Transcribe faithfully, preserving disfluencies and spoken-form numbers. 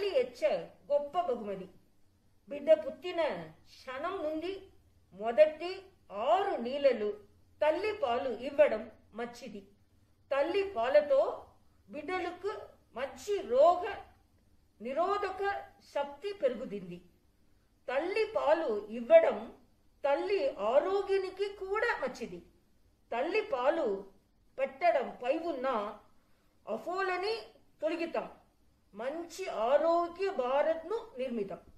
ఎచ్చ గొప్ప బహుమతి. బిడ్డ పుట్టిన క్షణం నుండి మొదటి ఆరు నీళ్ళలు తల్లి పాలు ఇవ్వడం మంచిది. తల్లి పాలతో బిడ్డలకు మంచి రోగ నిరోధక శక్తి పెరుగుతుంది. తల్లి పాలు ఇవ్వడం తల్లి ఆరోగ్యానికి కూడా మంచిది. తల్లి పాలు పెట్టడం పై ఉన్న అపోలని తొలగితాం. మంచి ఆరోగ్య భారత్ను నిర్మితం.